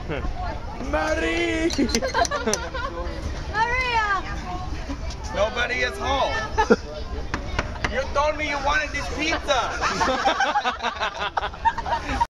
Marie! Maria! Nobody is home. You told me you wanted this pizza.